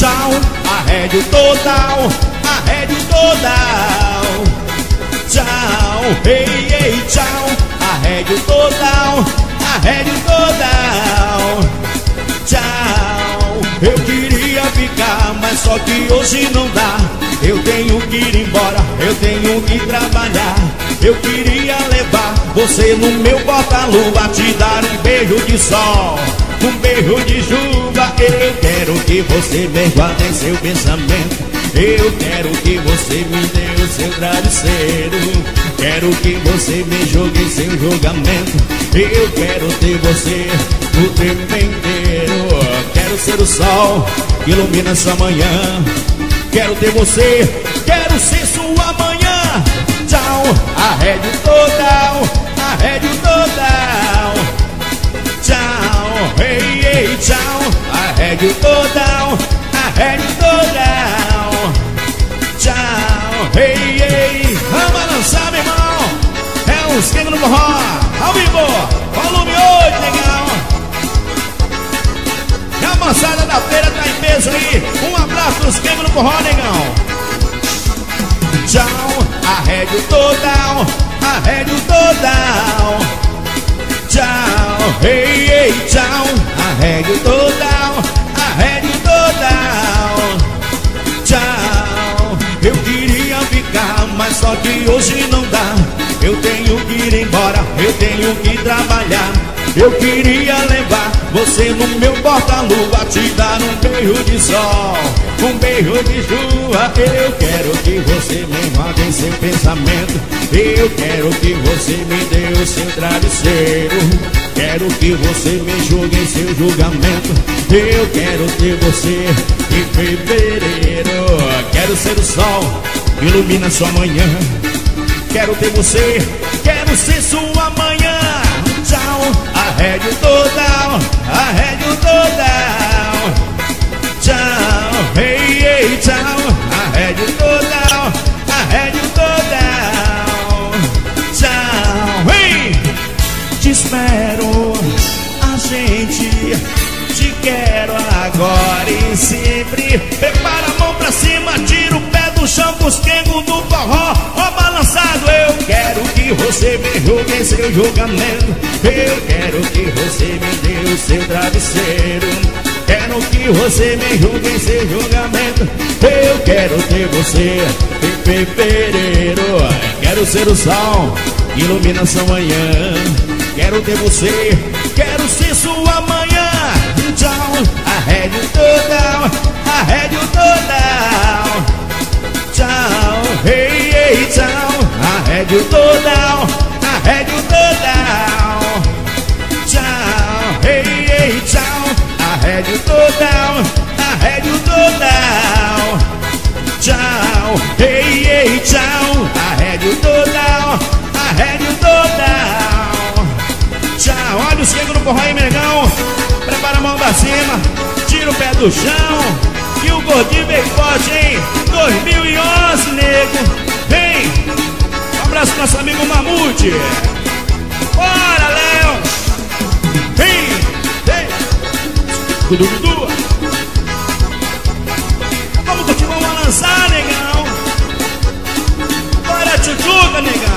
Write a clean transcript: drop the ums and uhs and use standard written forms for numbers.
Tchau, arrede o total, arrede o total. Tchau, ei, ei, tchau, arrede o total, arrede o total. Tchau, eu queria ficar, mas só que hoje não dá. Eu tenho que ir embora, eu tenho que trabalhar. Eu queria levar você no meu porta-luva, te dar um beijo de sol, um beijo de chuva. Eu quero que você me guarde em seu pensamento. Eu quero que você me dê o seu travesseiro. Quero que você me jogue em seu julgamento. Eu quero ter você o tempo inteiro. Quero ser o sol que ilumina sua manhã. Quero ter você, quero ser sua manhã. Tchau, arrede o total, arrede o total. Tchau, ei, ei, tchau, arrede o total, arrede o total. Tchau, ei, ei, vamos balançar, meu irmão. É os Quengos no Forró, ao vivo, volume 8, legal. E a moçada da feira tá em peso aí. Um abraço dos Quengos no Forró, negão. Tchau, arrede o total, arrede o total. Tchau, ei, ei, tchau, arrede o total, arrede o total. Tchau, eu queria ficar, mas só que hoje não dá. Eu tenho que ir embora, eu tenho que trabalhar. Eu queria levar você no meu porta-luva, te dar um beijo de sol, um beijo de chuva. Eu quero que você me guarde em seu pensamento. Eu quero que você me dê o seu travesseiro. Quero que você me julgue em seu julgamento. Eu quero ter você em fevereiro. Quero ser o sol que ilumina sua manhã. Quero ter você, quero ser sua manhã. Tchau, arrede o total, arrede o total. Tchau, ei, ei, tchau, arrede o total, arrede o total. Tchau, ei, te espero, a gente te quero agora e sempre. Prepara a mão pra cima, tira o pé do chão com os Quengos do Forró. Ó balançado, eu quero que você me julgue em seu julgamento. Eu quero que você me dê o seu travesseiro. Quero que você me julgue em seu julgamento. Eu quero ter você em fevereiro. Quero ser o sol que ilumina sua manhã. Quero ter você, quero ser sua manhã. Tchau, arrede o total, arrede o total. Tchau, ei, ei, tchau, arrede o total, arrede o total. Tchau, ei, ei, tchau, arrede o total, arrede o total. Tchau, ei, ei, tchau, arrede o total, arrede o total. Tchau, olha os Quengos no Forró aí, negão. Prepara a mão pra cima, tira o pé do chão. E o gordinho veio forte, hein? 2011, nego. Vem! Um abraço pro nosso amigo Mamute. Bora, Léo! Vem! Vem! Dudu! Vamos continuar a lançar, negão. Bora, tchutchuca, negão.